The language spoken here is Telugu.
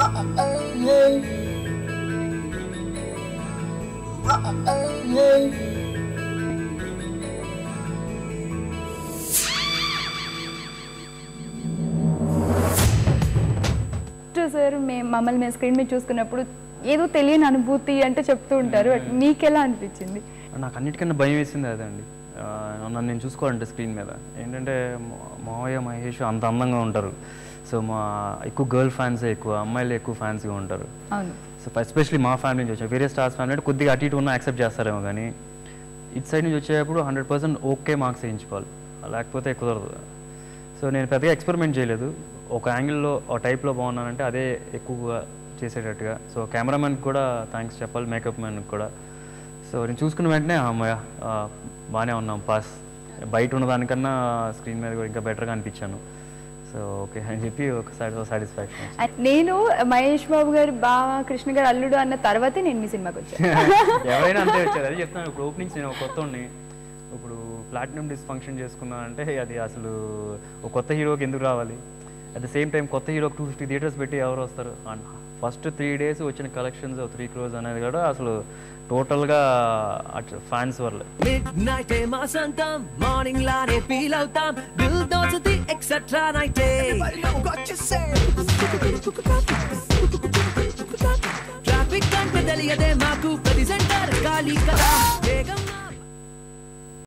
సార్ మమ్మల్ని మేము స్క్రీన్ మీద చూసుకున్నప్పుడు ఏదో తెలియని అనుభూతి అంటే చెప్తూ ఉంటారు. మీకు ఎలా అనిపించింది? నాకు అన్నిటికన్నా భయం వేసింది అదే అండి. నన్ను నేను చూసుకోవాలంటే స్క్రీన్ మీద ఏంటంటే మావయ్య మహేష్ అంత అందంగా ఉంటారు. సో ఎక్కువ గర్ల్ ఫ్యాన్సే ఎక్కువ, అమ్మాయిలు ఎక్కువ ఫ్యాన్స్గా ఉంటారు. సో ఎస్పెషలీ మా ఫ్యామిలీ నుంచి వచ్చాయి. వేరే స్టార్స్ ఫ్యామిలీ అంటే కొద్దిగా అటు ఇటు ఉన్న యాక్సెప్ట్ చేస్తారేమో, కానీ ఇటు సైడ్ నుంచి వచ్చేటప్పుడు 100% ఓకే మార్క్స్ వేయించుకోవాలి, లేకపోతే కుదరదు. సో నేను పెద్దగా ఎక్స్పెరిమెంట్ చేయలేదు. ఒక యాంగిల్లో ఒక టైప్లో బాగున్నానంటే అదే ఎక్కువగా చేసేటట్టుగా. సో కెమెరామెన్కి కూడా థ్యాంక్స్ చెప్పాలి, మేకప్ మ్యాన్కి కూడా. సో నేను చూసుకున్న వెంటనే అమ్మయ్య బాగానే ఉన్నాం, పాస్. బయట ఉన్నదానికన్నా స్క్రీన్ మీద కూడా ఇంకా బెటర్గా అనిపించాను. సో ఓకే అని చెప్పి ఒకసారి సాటిస్ఫాక్షన్. నేను మహేష్ బాబు గారు బావ, కృష్ణ గారు అల్లుడు అన్న తర్వాతే నేను మీ సినిమాకి వచ్చాను. ఎవరైనా అంతే వచ్చారు. అదే చెప్తాను, ఇప్పుడు ఓపెనింగ్స్ నేను కొత్త ఉన్ని ఇప్పుడు ప్లాటినం డిస్ఫంక్షన్ చేసుకున్నానంటే అది అసలు ఒక కొత్త హీరోకి ఎందుకు రావాలి? అట్ ద సేమ్ టైం కొత్త హీరోకి 250 థియేటర్స్ పెట్టి ఎవరు వస్తారు? అండ్ ఫస్ట్ 3 days వచ్చిన కలెక్షన్స్ 3 crores అనేది కూడా అసలు టోటల్గా ఫ్యాన్స్ వల్ల. Midnight మా సంతం మార్నింగ్ లానే ఫీల్ అవుతాం, బిల్ దోసది ఎక్సెట్రా నైట్ ట్రాఫిక్ అంటే తెలియదే మాకు, ప్రతి సెంటర్ ఖాళీ కదా.